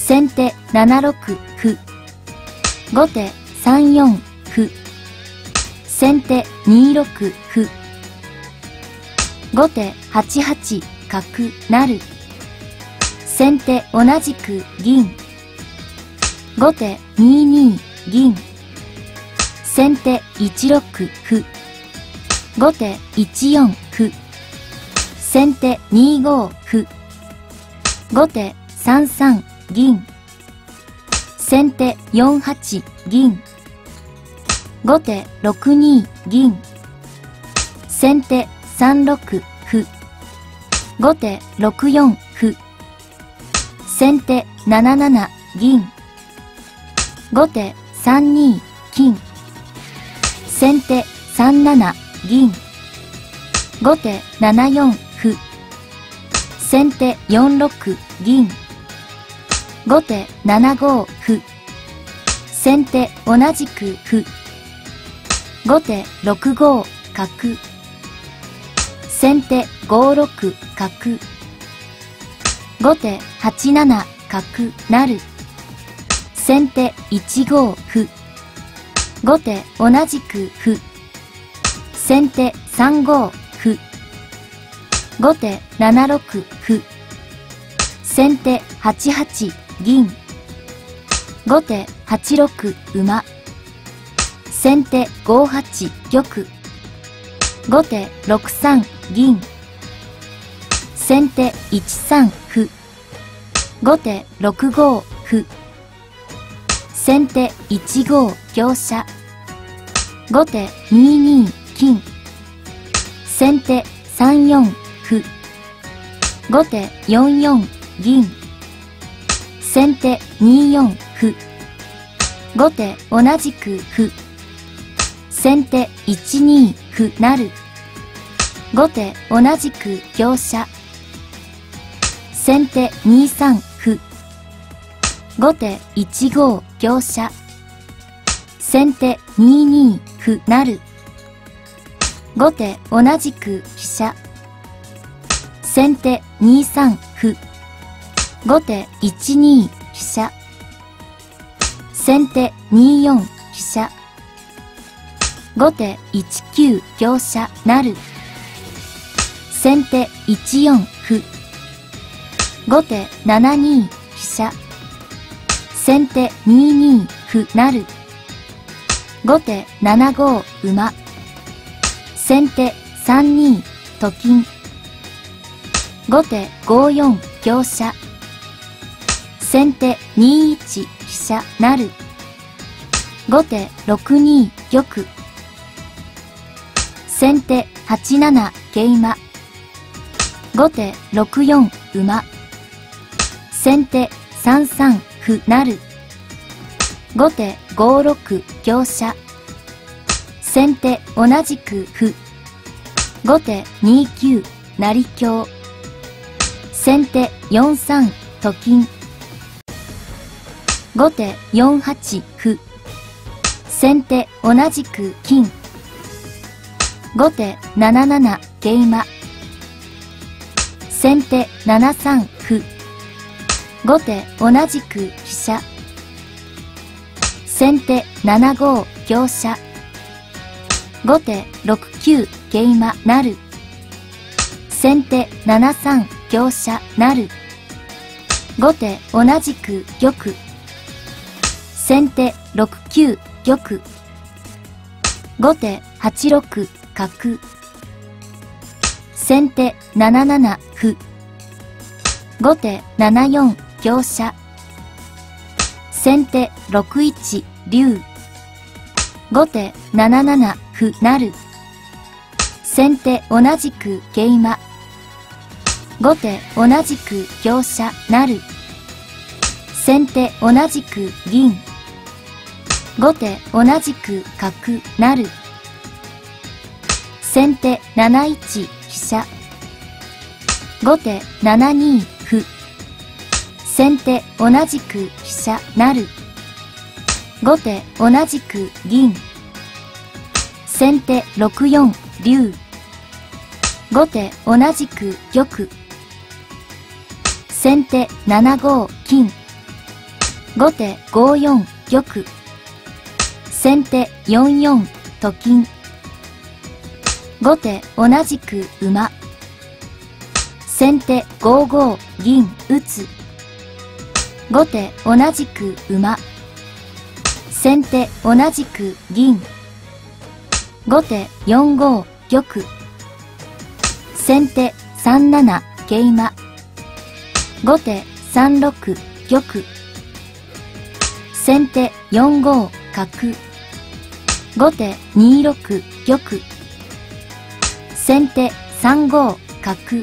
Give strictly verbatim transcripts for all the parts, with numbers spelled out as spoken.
先手ななろく歩。後手さんよん歩。先手にろく歩。後手はちはち角成。先手同じく銀。後手にに銀。先手いちろく歩。後手いちよん歩。先手にご歩。後手さんさん銀。先手よんはち銀。後手ろくに銀。先手さんろく歩。後手ろくよん歩。先手なななな銀。後手さんに金。先手さんなな銀。後手ななよん歩。先手よんろく銀。後手ななご歩。先手同じく歩。後手ろくご角。先手ごろく角。後手はちなな角成。先手いちご歩。後手同じく歩。先手さんご歩。後手ななろく歩。先手はちはち銀。後手はちろく馬。先手ごはち玉。後手ろくさん銀。先手いちさん歩。後手ろくご歩。先手いちご香車。後手にに金。先手さんよん歩。後手よんよん銀。先手によん歩。後手同じく歩。先手いちに歩成。後手同じく香車。先手にさん歩。後手いちご香車。先手にに歩成。後手同じく飛車。先手にさん歩。後手いちに飛車。先手によん飛車。後手いちきゅう香車成。先手いちよん歩。後手ななに飛車。先手にに歩成。後手ななご馬。先手さんにと金。後手ごよん香車。先手にいち飛車成。後手ろくに玉。先手はちなな桂馬。後手ろくよん馬。先手さんさん歩成。後手ごろく香車。先手同じく歩。後手にきゅう成香。先手よんさんと金。後手よんはち歩。先手同じく金。後手なななな桂馬。先手ななさん歩。後手同じく飛車。先手ななご香車。後手ろくきゅう桂馬成。先手ななさん香車成。後手同じく玉。先手ろくきゅう玉。後手はちろく角。先手なななな歩。後手ななよん香車。先手ろくいち竜。後手なななな歩成。先手同じく桂馬。後手同じく香車成。先手同じく銀。後手同じく角成。先手なないち飛車。後手ななに歩。先手同じく飛車成。後手同じく銀。先手ろくよん竜。後手同じく玉。先手ななご金。 後手ごよん玉。先手よんよんと金。後手同じく馬。先手ごご銀打つ。後手同じく馬。先手同じく銀。後手よんご玉。先手さんなな桂馬。後手さんろく玉。先手よんご角。後手にろく玉。先手さんご角。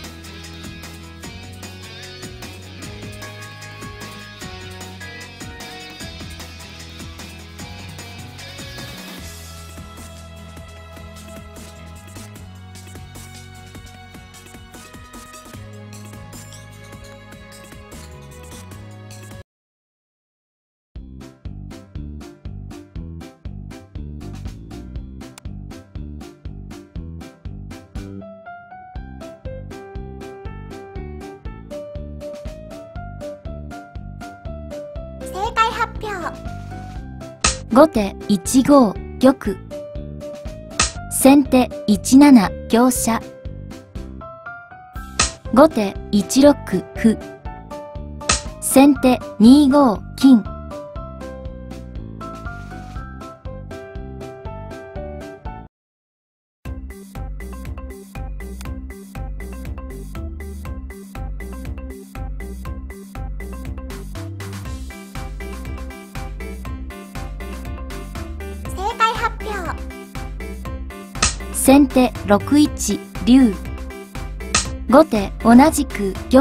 正解発表。 後手いちご玉。先手いちなな香車。後手いちろく歩。先手にご金。 正解発表。 先手ろくいち竜。後手同じく玉。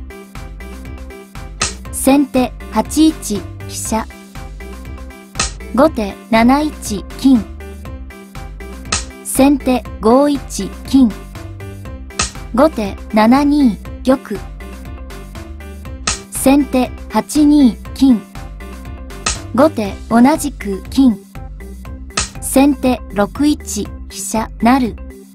先手はちいち飛車。後手なないち金。先手ごいち金。後手ななに玉。先手はちに金。後手同じく金。先手ろくいち飛車成。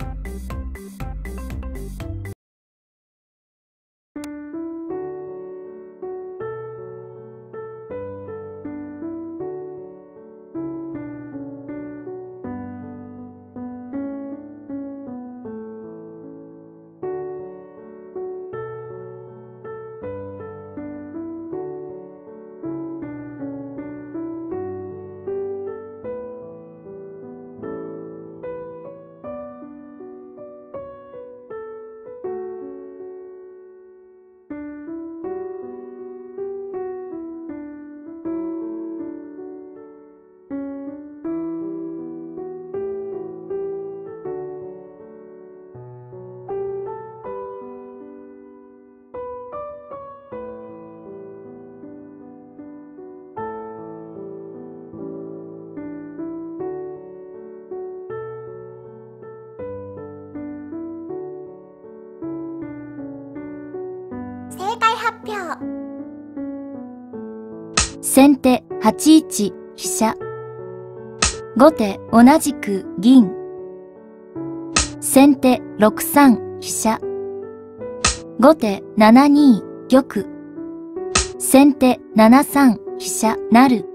正解発表。 先手はちいち飛車。後手同じく銀。先手ろくさん飛車。後手ななに玉。先手ななさん飛車成。